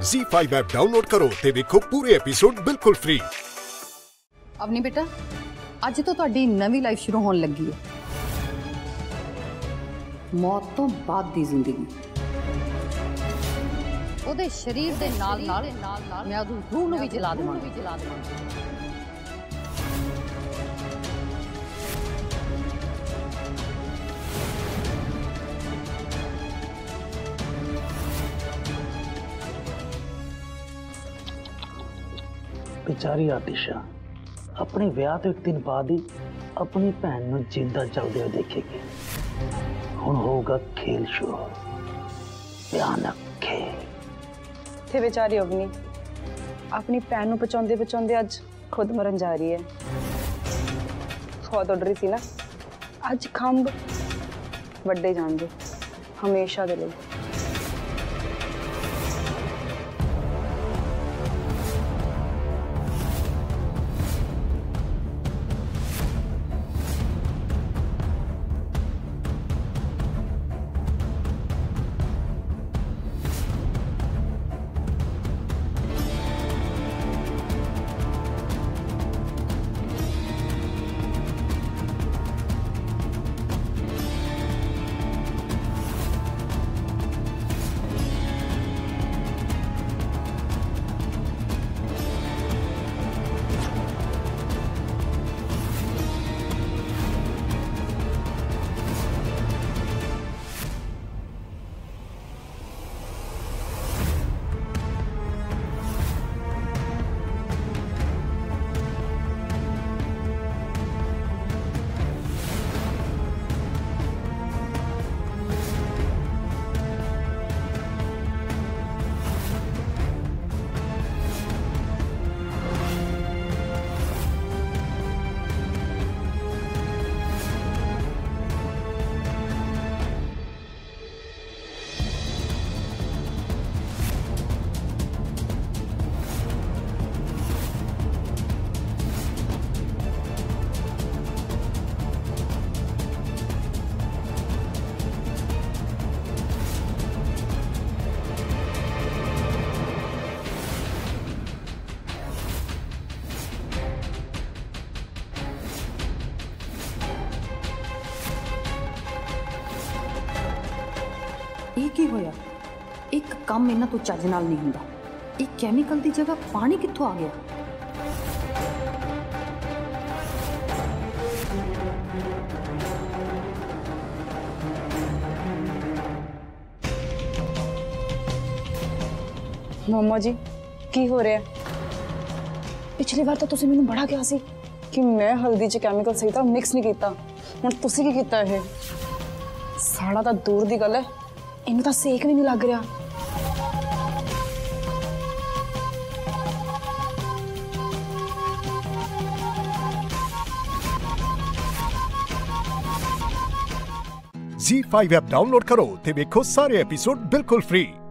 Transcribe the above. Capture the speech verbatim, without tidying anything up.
ज़ी five app download करो ते देखो पूरे एपिसोड बिल्कुल फ्री। अवनी बेटा, अज तो तुहाडी नवी लाइफ शुरू होने लगी है। मौत तो बाद दी जिंदगी, ओदे शरीर दे नाल नाल मैं ओदी रूह नूं भी जला देवांगी। बेचारी आतिशा अपने विआह तो एक दिन बाद ही अपनी भैन नूं जिंदा चलदे हुए देखेगी। हुण होगा खेल शुरू, भयानक खेल। थे बेचारी अवनी अपनी भैन नूं बचाउंदे बचाउंदे अज खुद मरन जा रही है। खौद उड़ रही सी ना, अज खंभ वड्डे जाणगे हमेशा दे लई। ਇਹ ਕੀ ਹੋਇਆ? ਇੱਕ ਕੰਮ ਇਹਨਾਂ ਤੋਂ ਚੱਜ ਨਾਲ ਨਹੀਂ ਹੁੰਦਾ। ਇਹ ਕੈਮੀਕਲ ਦੀ ਜਗ੍ਹਾ ਪਾਣੀ ਕਿੱਥੋਂ ਆ ਗਿਆ? मम्मा जी की हो रहा है? पिछली बार तो तुसी मैनूं बड़ा कहा सी कि मैं हल्दी च कैमिकल सही तरह मिक्स नहीं किया। हुण तुसी की कीता है? साड़ा तो दूर की गल है, इन्हूं तां सेक भी नहीं लग रहा। ज़ी फाइव ऐप डाउनलोड करो ते देखो सारे एपिसोड बिल्कुल फ्री।